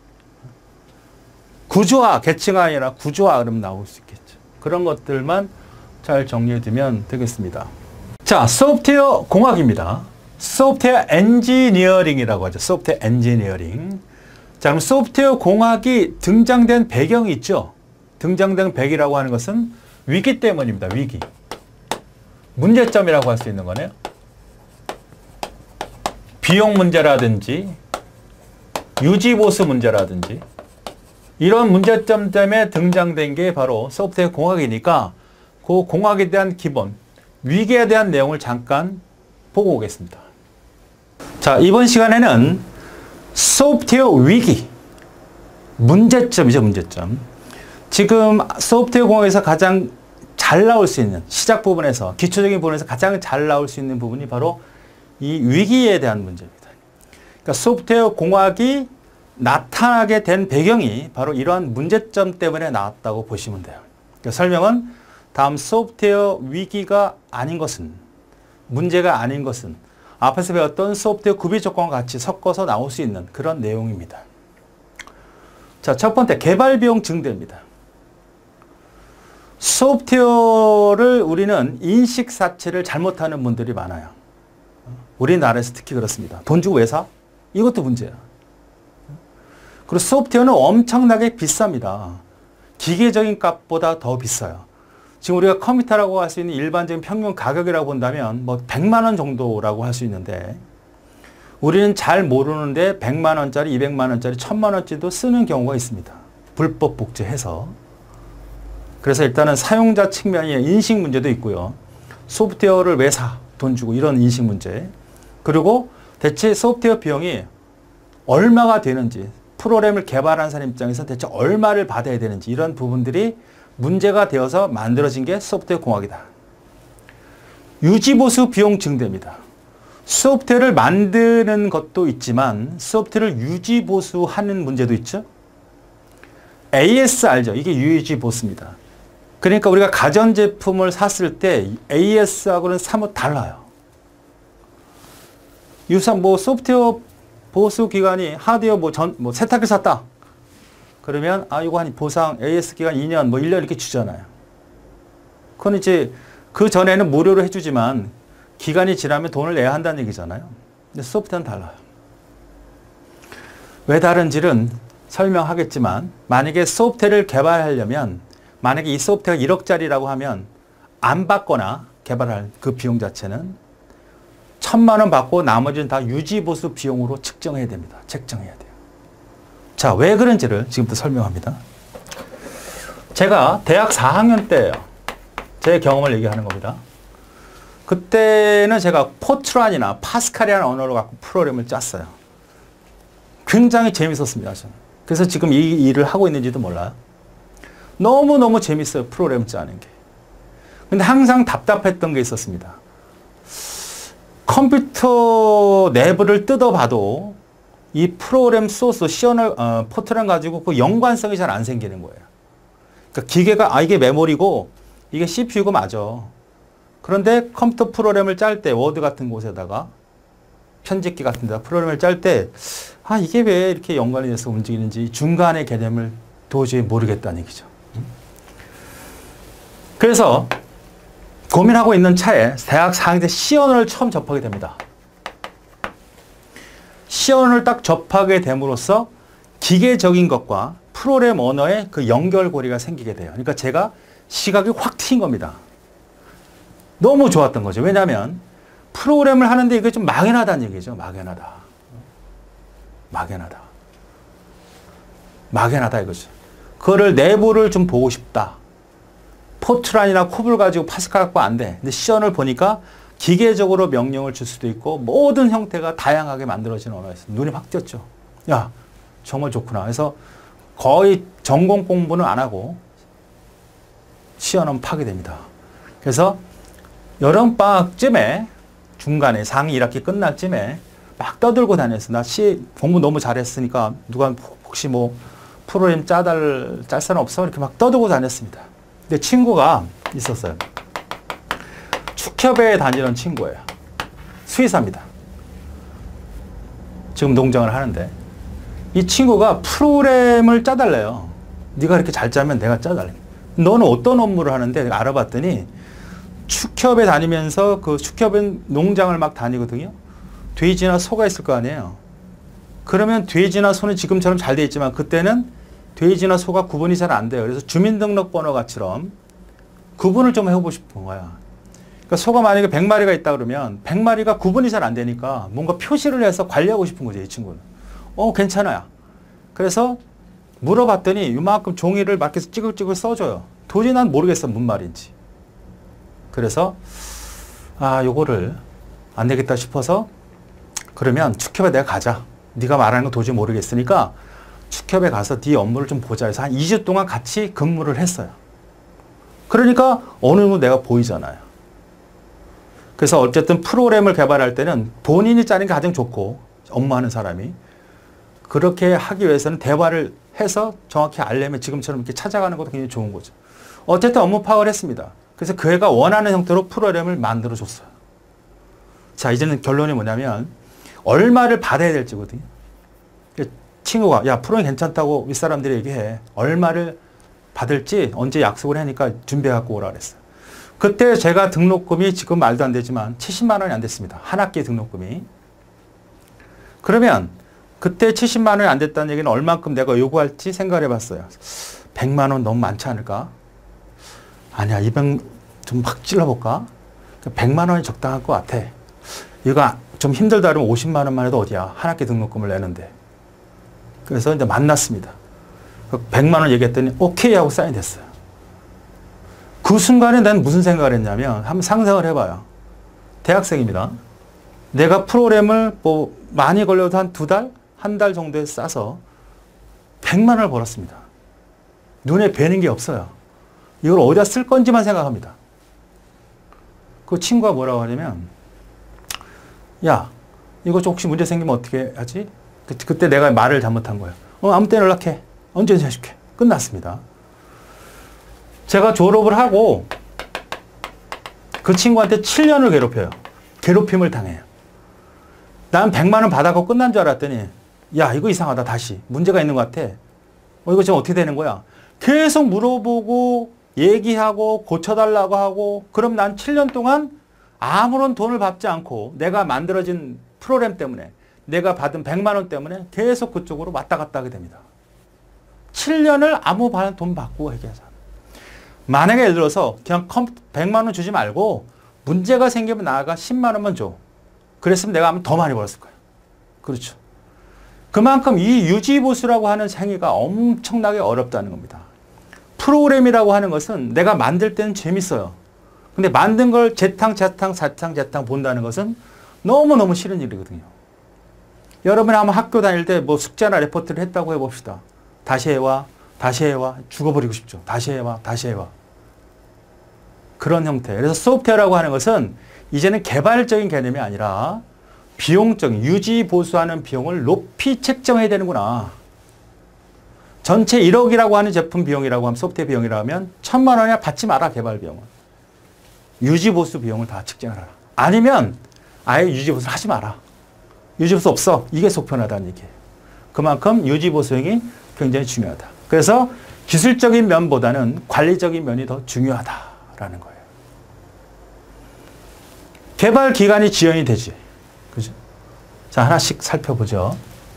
구조화, 계층화 아니라 구조화 그러면 나올 수 있겠죠. 그런 것들만 잘 정리해 두면 되겠습니다. 자, 소프트웨어 공학입니다. 소프트웨어 엔지니어링이라고 하죠. 소프트웨어 엔지니어링. 자, 그럼 소프트웨어 공학이 등장된 배경이 있죠. 등장된 배경이라고 하는 것은 위기 때문입니다. 위기. 문제점이라고 할 수 있는 거네요. 비용 문제라든지 유지보수 문제라든지 이런 문제점 때문에 등장된 게 바로 소프트웨어 공학이니까 그 공학에 대한 기본, 위기에 대한 내용을 잠깐 보고 오겠습니다. 자, 이번 시간에는 소프트웨어 위기, 문제점이죠, 문제점. 지금 소프트웨어 공학에서 가장 잘 나올 수 있는 시작 부분에서 기초적인 부분에서 가장 잘 나올 수 있는 부분이 바로 이 위기에 대한 문제입니다. 그러니까 소프트웨어 공학이 나타나게 된 배경이 바로 이러한 문제점 때문에 나왔다고 보시면 돼요. 그러니까 설명은 다음 소프트웨어 위기가 아닌 것은, 문제가 아닌 것은 앞에서 배웠던 소프트웨어 구비 조건과 같이 섞어서 나올 수 있는 그런 내용입니다. 자, 첫 번째 개발 비용 증대입니다. 소프트웨어를 우리는 인식 자체를 잘못하는 분들이 많아요. 우리나라에서 특히 그렇습니다. 돈 주고 왜 사? 이것도 문제야. 그리고 소프트웨어는 엄청나게 비쌉니다. 기계적인 값보다 더 비싸요. 지금 우리가 컴퓨터라고 할 수 있는 일반적인 평균 가격이라고 본다면 뭐 100만 원 정도라고 할 수 있는데 우리는 잘 모르는데 100만 원짜리, 200만 원짜리, 1000만 원짜리도 쓰는 경우가 있습니다. 불법 복제해서. 그래서 일단은 사용자 측면의 인식 문제도 있고요. 소프트웨어를 왜 사? 돈 주고 이런 인식 문제. 그리고 대체 소프트웨어 비용이 얼마가 되는지, 프로그램을 개발한 사람 입장에서 대체 얼마를 받아야 되는지 이런 부분들이 문제가 되어서 만들어진 게 소프트웨어 공학이다. 유지보수 비용 증대입니다. 소프트웨어를 만드는 것도 있지만 소프트웨어를 유지보수하는 문제도 있죠. AS 알죠? 이게 유지보수입니다. 그러니까 우리가 가전제품을 샀을 때 AS하고는 사뭇 달라요. 유사 소프트웨어 보수 기간이 하드웨어 세탁기 샀다. 그러면 이거 한 보상 AS 기간 2년 1년 이렇게 주잖아요. 그건 이제 그 전에는 무료로 해주지만 기간이 지나면 돈을 내야 한다는 얘기잖아요. 근데 소프트웨어는 달라요. 왜 다른지는 설명하겠지만 만약에 소프트웨어를 개발하려면 만약에 이 소프트웨어가 1억짜리라고 하면 안 받거나 개발할 그 비용 자체는 1000만 원 받고 나머지는 다 유지보수 비용으로 측정해야 됩니다. 책정해야 돼요. 자, 왜 그런지를 지금부터 설명합니다. 제가 대학 4학년 때예요. 제 경험을 얘기하는 겁니다. 그때는 제가 포트란이나 파스칼이라는 언어를 갖고 프로그램을 짰어요. 굉장히 재밌었습니다. 저는. 그래서 지금 이 일을 하고 있는지도 몰라요. 너무너무 재밌어요. 프로그램 짜는 게. 근데 항상 답답했던 게 있었습니다. 컴퓨터 내부를 뜯어봐도 이 프로그램 소스, 포트란 가지고 그 연관성이 잘 안 생기는 거예요. 그러니까 기계가, 이게 메모리고, 이게 CPU고 맞아. 그런데 컴퓨터 프로그램을 짤 때, 워드 같은 곳에다가, 편집기 같은 데다 프로그램을 짤 때, 이게 왜 이렇게 연관이 돼서 움직이는지 중간의 개념을 도저히 모르겠다는 얘기죠. 그래서 고민하고 있는 차에 대학 4학년 때 C언어를 처음 접하게 됩니다. C언어를 딱 접하게 됨으로써 기계적인 것과 프로그램 언어의 그 연결고리가 생기게 돼요. 그러니까 제가 시각이 확 트인 겁니다. 너무 좋았던 거죠. 왜냐하면 프로그램을 하는데 이게 좀 막연하다는 얘기죠. 막연하다. 막연하다. 막연하다 이거죠. 그거를 내부를 좀 보고 싶다. 포트란이나 콥을 가지고 파스칼 갖고 안 돼. 근데 C언어를 보니까 기계적으로 명령을 줄 수도 있고 모든 형태가 다양하게 만들어지는 언어였어요. 눈이 확 띄었죠. 야, 정말 좋구나. 그래서 거의 전공 공부는 안 하고 C언어는 파게 됩니다. 그래서 여름방학쯤에 중간에 상위 1학기 끝날 쯤에 막 떠들고 다녔어. 나 C 공부 너무 잘했으니까 누가 혹시 뭐 프로그램 짤 사람 없어? 이렇게 막 떠들고 다녔습니다. 근데 친구가 있었어요. 축협에 다니는 친구예요. 수의사입니다. 지금 농장을 하는데 이 친구가 프로그램을 짜달래요. 네가 이렇게 잘 짜면 내가 짜달래. 너는 어떤 업무를 하는데 내가 알아봤더니 축협에 다니면서 그 축협은 농장을 막 다니거든요. 돼지나 소가 있을 거 아니에요. 그러면 돼지나 소는 지금처럼 잘 돼 있지만 그때는 돼지나 소가 구분이 잘 안 돼요. 그래서 주민등록번호가처럼 구분을 좀 해보고 싶은 거야. 그러니까 소가 만약에 100마리가 있다 그러면 100마리가 구분이 잘 안 되니까 뭔가 표시를 해서 관리하고 싶은 거죠. 이 친구는. 괜찮아요. 그래서 물어봤더니 이만큼 종이를 밖에서 찌글찌글 써줘요. 도저히 난 모르겠어. 뭔 말인지. 그래서 요거를 안 되겠다 싶어서 그러면 축협에 내가 가자. 네가 말하는 거 도저히 모르겠으니까 축협에 가서 네 업무를 좀 보자 해서 한 2주 동안 같이 근무를 했어요. 그러니까 어느 정도 내가 보이잖아요. 그래서 어쨌든 프로그램을 개발할 때는 본인이 짜는 게 가장 좋고 업무하는 사람이 그렇게 하기 위해서는 대화를 해서 정확히 알려면 지금처럼 이렇게 찾아가는 것도 굉장히 좋은 거죠. 어쨌든 업무 파악을 했습니다. 그래서 그 애가 원하는 형태로 프로그램을 만들어줬어요. 자, 이제는 결론이 뭐냐면 얼마를 받아야 될지거든요. 친구가 야 프로그램 괜찮다고 윗사람들이 얘기해. 얼마를 받을지 언제 약속을 하니까 준비해 갖고 오라 그랬어요. 그때 제가 등록금이 지금 말도 안 되지만 70만 원이 안 됐습니다. 한 학기 등록금이. 그러면 그때 70만 원이 안 됐다는 얘기는 얼만큼 내가 요구할지 생각을 해봤어요. 100만 원 너무 많지 않을까? 아니야, 200 좀 확 찔러볼까? 100만 원이 적당할 것 같아. 이거 좀 힘들다 그러면 50만 원만 해도 어디야? 한 학기 등록금을 내는데. 그래서 이제 만났습니다. 100만 원 얘기했더니 오케이 하고 사인이 됐어요. 그 순간에 난 무슨 생각을 했냐면 한번 상상을 해봐요. 대학생입니다. 내가 프로그램을 뭐 많이 걸려도 한 2달? 한 달 정도에 싸서 100만 원을 벌었습니다. 눈에 뵈는 게 없어요. 이걸 어디다 쓸 건지만 생각합니다. 그 친구가 뭐라고 하냐면 야, 이거 혹시 문제 생기면 어떻게 하지? 그때 내가 말을 잘못한 거예요. 아무 때나 연락해. 언제든지 해줄게. 끝났습니다. 제가 졸업을 하고 그 친구한테 7년을 괴롭혀요. 괴롭힘을 당해요. 난 100만 원 받아고 끝난 줄 알았더니 야, 이거 이상하다. 다시. 문제가 있는 것 같아. 이거 지금 어떻게 되는 거야? 계속 물어보고 얘기하고 고쳐달라고 하고 그럼 난 7년 동안 아무런 돈을 받지 않고 내가 만들어진 프로그램 때문에 내가 받은 100만 원 때문에 계속 그쪽으로 왔다 갔다 하게 됩니다. 7년을 아무 돈 받고 얘기하자. 만약에 예를 들어서 그냥 100만 원 주지 말고 문제가 생기면 나가 10만 원만 줘. 그랬으면 내가 아마 더 많이 벌었을 거야. 그렇죠. 그만큼 이 유지보수라고 하는 행위가 엄청나게 어렵다는 겁니다. 프로그램이라고 하는 것은 내가 만들 때는 재밌어요. 근데 만든 걸 재탕 본다는 것은 너무너무 싫은 일이거든요. 여러분이 아마 학교 다닐 때 뭐 숙제나 레포트를 했다고 해봅시다. 다시 해와, 다시 해와, 죽어버리고 싶죠. 다시 해와, 다시 해와. 그런 형태. 그래서 소프트웨어라고 하는 것은 이제는 개발적인 개념이 아니라 비용적인, 유지 보수하는 비용을 높이 책정해야 되는구나. 전체 1억이라고 하는 제품 비용이라고 하면 소프트웨어 비용이라고 하면 1,000만 원이야 받지 마라, 개발 비용은. 유지 보수 비용을 다 측정하라. 아니면 아예 유지 보수를 하지 마라. 유지 보수 없어. 이게 속편하다는 얘기예요. 그만큼 유지 보수형이 굉장히 중요하다. 그래서 기술적인 면보다는 관리적인 면이 더 중요하다라는 거예요. 개발 기간이 지연이 되지. 그죠? 자, 하나씩 살펴보죠.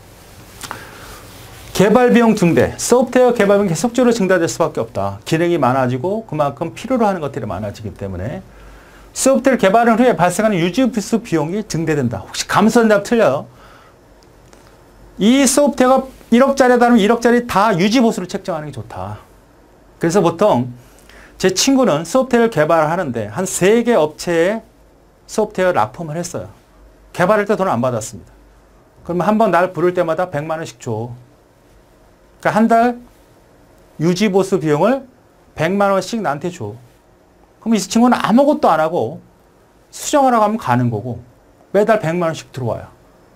개발 비용 증대. 소프트웨어 개발 비용이 계속적으로 증대될 수밖에 없다. 기능이 많아지고 그만큼 필요로 하는 것들이 많아지기 때문에 소프트웨어 개발한 후에 발생하는 유지보수 비용이 증대된다. 혹시 감소된다면 틀려요. 이 소프트웨어가 1억짜리다면 1억짜리 다 유지보수를 책정하는 게 좋다. 그래서 보통 제 친구는 소프트웨어를 개발을 하는데 한 3개 업체에 소프트웨어 납품을 했어요. 개발할 때 돈을 안 받았습니다. 그러면 한 번 날 부를 때마다 100만 원씩 줘. 그러니까 한 달 유지보수 비용을 100만 원씩 나한테 줘. 그럼 이 친구는 아무것도 안 하고 수정하라고 하면 가는 거고 매달 100만 원씩 들어와요.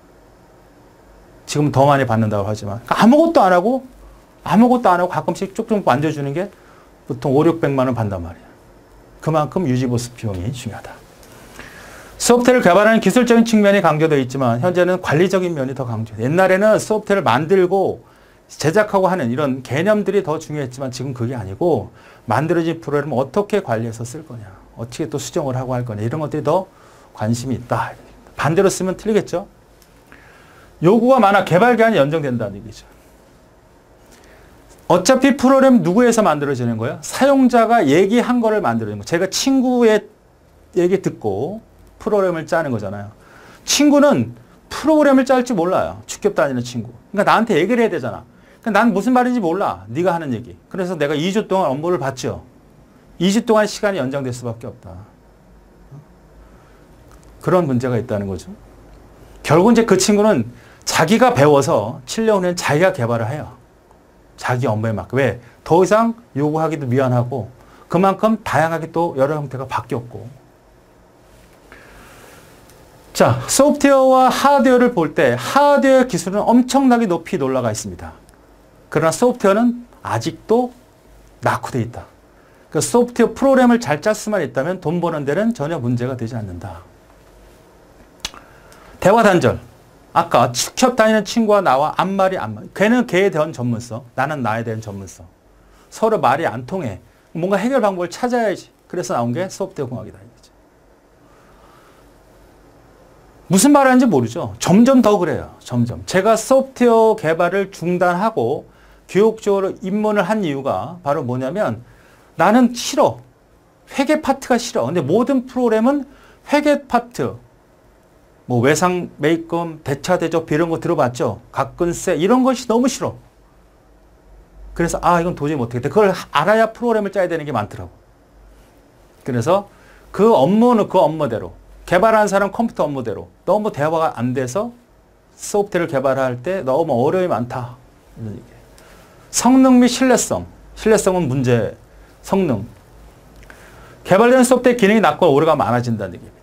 지금 더 많이 받는다고 하지만 그러니까 아무것도 안 하고 가끔씩 쪽쪽 만져주는 게 보통 5, 600만 원 받단 말이야. 그만큼 유지보수 비용이 중요하다. 소프트웨어를 개발하는 기술적인 측면이 강조되어 있지만 현재는 관리적인 면이 더 강조돼요. 옛날에는 소프트웨어를 만들고 제작하고 하는 이런 개념들이 더 중요했지만 지금 그게 아니고 만들어진 프로그램을 어떻게 관리해서 쓸 거냐, 어떻게 또 수정을 하고 할 거냐 이런 것들이 더 관심이 있다. 반대로 쓰면 틀리겠죠. 요구가 많아 개발 기간이 연장된다는 얘기죠. 어차피 프로그램 누구에서 만들어지는 거예요? 사용자가 얘기한 거를 만들어지는 거예요. 제가 친구의 얘기 듣고 프로그램을 짜는 거잖아요. 친구는 프로그램을 짤 줄 몰라요. 축협 다니는 친구. 그러니까 나한테 얘기를 해야 되잖아. 그러니까 난 무슨 말인지 몰라. 네가 하는 얘기. 그래서 내가 2주 동안 업무를 받죠. 2주 동안 시간이 연장될 수밖에 없다. 그런 문제가 있다는 거죠. 결국 이제 그 친구는 자기가 배워서 7년 후엔 자기가 개발을 해요. 자기 업무에 맞게. 왜? 더 이상 요구하기도 미안하고 그만큼 다양하게 또 여러 형태가 바뀌었고. 자, 소프트웨어와 하드웨어를 볼 때 하드웨어 기술은 엄청나게 높이 올라가 있습니다. 그러나 소프트웨어는 아직도 낙후되어 있다. 그러니까 소프트웨어 프로그램을 잘 짤 수만 있다면 돈 버는 데는 전혀 문제가 되지 않는다. 대화 단절. 아까 축협 다니는 친구와 나와 앞말이 안 맞아. 걔는 걔에 대한 전문성, 나는 나에 대한 전문성. 서로 말이 안 통해. 뭔가 해결 방법을 찾아야지. 그래서 나온 게 소프트웨어 공학이다. 무슨 말 하는지 모르죠. 점점 더 그래요. 점점. 제가 소프트웨어 개발을 중단하고 교육적으로 입문을 한 이유가 바로 뭐냐면 나는 싫어. 회계 파트가 싫어. 근데 모든 프로그램은 회계 파트, 뭐 외상, 매입금, 대차, 대접 이런 거 들어봤죠? 각근세 이런 것이 너무 싫어. 그래서 이건 도저히 못하겠다. 그걸 알아야 프로그램을 짜야 되는 게 많더라고. 그래서 그 업무는 그 업무대로 개발하는 사람 컴퓨터 업무대로 너무 대화가 안 돼서 소프트웨어를 개발할 때 너무 어려움이 많다. 이런 얘기예요. 성능 및 신뢰성. 신뢰성은 문제, 성능. 개발된 소프트웨어 기능이 낮고 오류가 많아진다는 얘기입니다.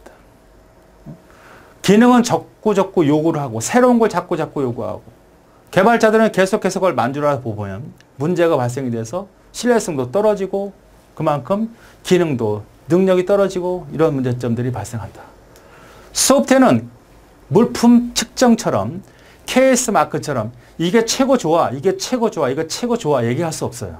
기능은 자꾸 요구를 하고 새로운 걸 자꾸 요구하고 개발자들은 계속해서 그걸 만들어서 보면 문제가 발생이 돼서 신뢰성도 떨어지고 그만큼 기능도 능력이 떨어지고 이런 문제점들이 발생한다. 소프트웨어는 물품 측정처럼 KS 마크처럼 이게 최고 좋아, 이게 최고 좋아, 이거 최고 좋아 얘기할 수 없어요.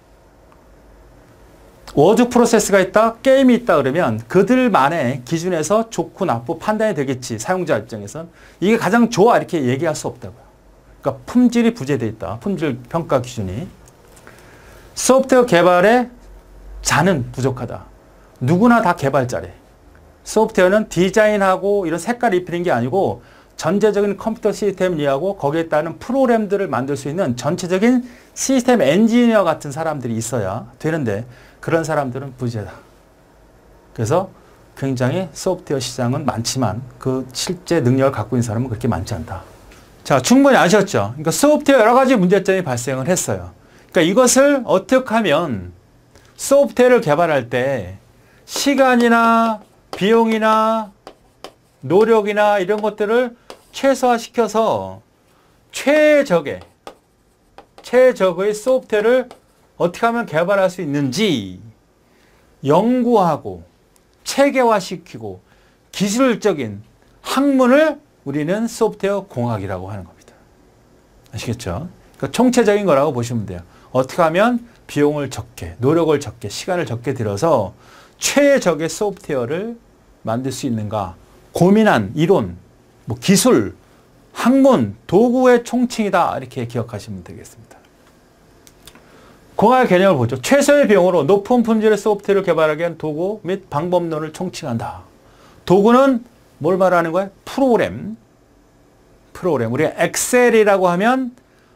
워드 프로세스가 있다, 게임이 있다 그러면 그들만의 기준에서 좋고 나쁘 판단이 되겠지. 사용자 입장에선. 이게 가장 좋아 이렇게 얘기할 수 없다고요. 그러니까 품질이 부재되어 있다. 품질 평가 기준이. 소프트웨어 개발의 자는 부족하다. 누구나 다 개발자래. 소프트웨어는 디자인하고 이런 색깔 입히는 게 아니고 전체적인 컴퓨터 시스템을 이해하고 거기에 따른 프로그램들을 만들 수 있는 전체적인 시스템 엔지니어 같은 사람들이 있어야 되는데 그런 사람들은 부재다. 그래서 굉장히 소프트웨어 시장은 많지만 그 실제 능력을 갖고 있는 사람은 그렇게 많지 않다. 자, 충분히 아셨죠? 그러니까 소프트웨어 여러 가지 문제점이 발생을 했어요. 그러니까 이것을 어떻게 하면 소프트웨어를 개발할 때 시간이나 비용이나 노력이나 이런 것들을 최소화시켜서 최적의 소프트웨어를 어떻게 하면 개발할 수 있는지 연구하고 체계화시키고 기술적인 학문을 우리는 소프트웨어 공학이라고 하는 겁니다. 아시겠죠? 그러니까 총체적인 거라고 보시면 돼요. 어떻게 하면 비용을 적게, 노력을 적게, 시간을 적게 들여서 최적의 소프트웨어를 만들 수 있는가 고민한 이론, 뭐 기술, 학문, 도구의 총칭이다 이렇게 기억하시면 되겠습니다. 공학의 개념을 보죠. 최소의 비용으로 높은 품질의 소프트웨어를 개발하기 위한 도구 및 방법론을 총칭한다. 도구는 뭘 말하는 거예요? 프로그램. 우리가 엑셀이라고 하면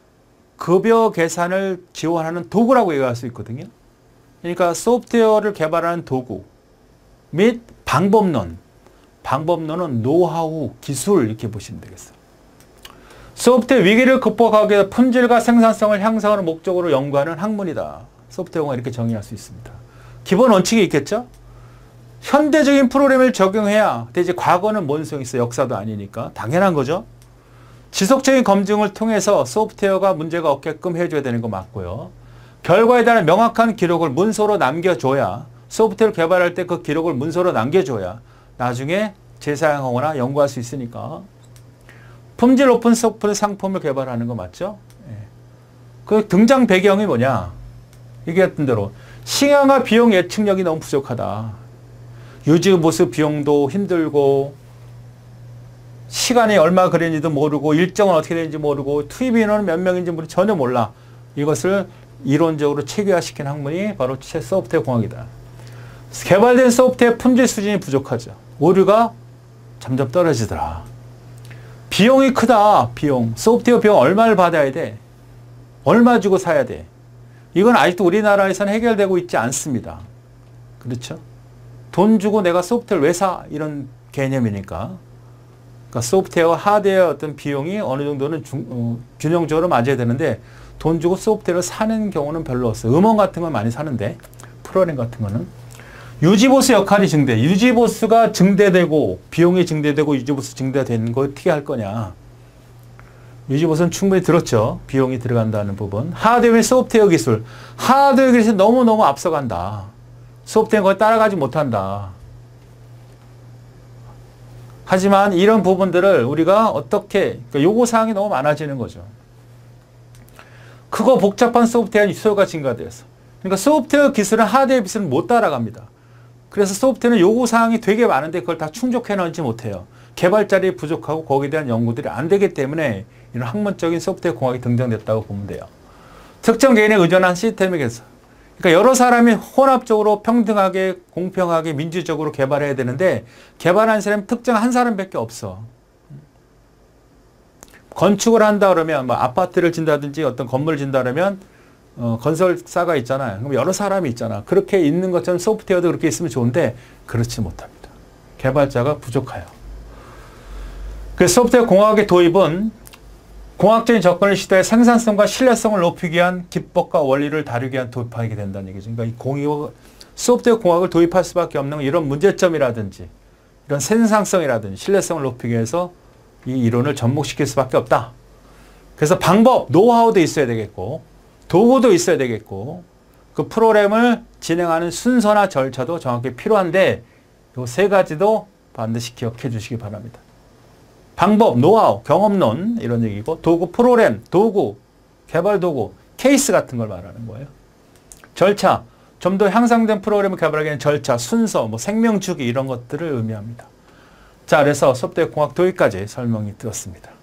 급여 계산을 지원하는 도구라고 얘기할 수 있거든요. 그러니까 소프트웨어를 개발하는 도구 및 방법론. 방법론은 노하우, 기술 이렇게 보시면 되겠어요. 소프트웨어 위기를 극복하기 위해 품질과 생산성을 향상하는 목적으로 연구하는 학문이다. 소프트웨어가 이렇게 정의할 수 있습니다. 기본 원칙이 있겠죠? 현대적인 프로그램을 적용해야 되지. 과거는 뭔 소용이 있어? 역사도 아니니까. 당연한 거죠. 지속적인 검증을 통해서 소프트웨어가 문제가 없게끔 해줘야 되는 거 맞고요. 결과에 대한 명확한 기록을 문서로 남겨줘야, 소프트웨어를 개발할 때 그 기록을 문서로 남겨줘야 나중에 재사용하거나 연구할 수 있으니까. 품질 높은 소프트웨어 상품을 개발하는 거 맞죠? 예. 그 등장 배경이 뭐냐? 얘기했던 대로 시간과 비용 예측력이 너무 부족하다. 유지 보수 비용도 힘들고 시간이 얼마 걸리는지도 모르고 일정은 어떻게 되는지 모르고 투입 인원은 몇 명인지 전혀 몰라. 이것을 이론적으로 체계화시킨 학문이 바로 소프트웨어 공학이다. 개발된 소프트웨어 품질 수준이 부족하죠. 오류가 점점 떨어지더라. 비용이 크다. 비용. 소프트웨어 비용 얼마를 받아야 돼? 얼마 주고 사야 돼? 이건 아직도 우리나라에서는 해결되고 있지 않습니다. 그렇죠? 돈 주고 내가 소프트웨어를 왜 사? 이런 개념이니까. 그러니까 소프트웨어와 하드웨어 어떤 비용이 어느 정도는 균형적으로 맞아야 되는데 돈 주고 소프트웨어를 사는 경우는 별로 없어요. 음원 같은 건 많이 사는데 프로그램 같은 거는. 유지보수 역할이 증대. 유지보수가 증대되고 비용이 증대되고 유지보수 증대되는 거 어떻게 할 거냐. 유지보수는 충분히 들었죠. 비용이 들어간다는 부분. 하드웨어 및 소프트웨어 기술. 하드웨어 기술이 너무너무 앞서간다. 소프트웨어는 거의 따라가지 못한다. 하지만 이런 부분들을 우리가 어떻게, 그러니까 요구사항이 너무 많아지는 거죠. 크고 복잡한 소프트웨어는 수요가 증가되어서. 그러니까 소프트웨어 기술은 하드웨어 기술은 못 따라갑니다. 그래서 소프트웨어는 요구사항이 되게 많은데 그걸 다 충족해 넣지 못해요. 개발자들이 부족하고 거기에 대한 연구들이 안 되기 때문에 이런 학문적인 소프트웨어 공학이 등장됐다고 보면 돼요. 특정 개인에 의존한 시스템에서. 그러니까 여러 사람이 혼합적으로 평등하게 공평하게 민주적으로 개발해야 되는데 개발하는 사람이 특정 한 사람밖에 없어. 건축을 한다 그러면 뭐 아파트를 짓는다든지 어떤 건물을 짓는다 그러면 건설사가 있잖아요. 그럼 여러 사람이 있잖아. 그렇게 있는 것처럼 소프트웨어도 그렇게 있으면 좋은데 그렇지 못합니다. 개발자가 부족해요. 그래서 소프트웨어 공학의 도입은 공학적인 접근을 시도해 생산성과 신뢰성을 높이기 위한 기법과 원리를 다루기 위한 도입하게 된다는 얘기죠. 그러니까 이 소프트웨어 공학을 도입할 수밖에 없는 이런 문제점이라든지 이런 생산성이라든지 신뢰성을 높이기 위해서 이 이론을 접목시킬 수밖에 없다. 그래서 방법, 노하우도 있어야 되겠고 도구도 있어야 되겠고 그 프로그램을 진행하는 순서나 절차도 정확히 필요한데 이 세 가지도 반드시 기억해 주시기 바랍니다. 방법, 노하우, 경험론 이런 얘기고 도구, 프로그램, 도구, 개발 도구, 케이스 같은 걸 말하는 거예요. 절차, 좀 더 향상된 프로그램을 개발하기 위한 절차, 순서, 뭐 생명주기 이런 것들을 의미합니다. 자, 그래서 소프트웨어 공학 도입까지 설명이 드렸습니다.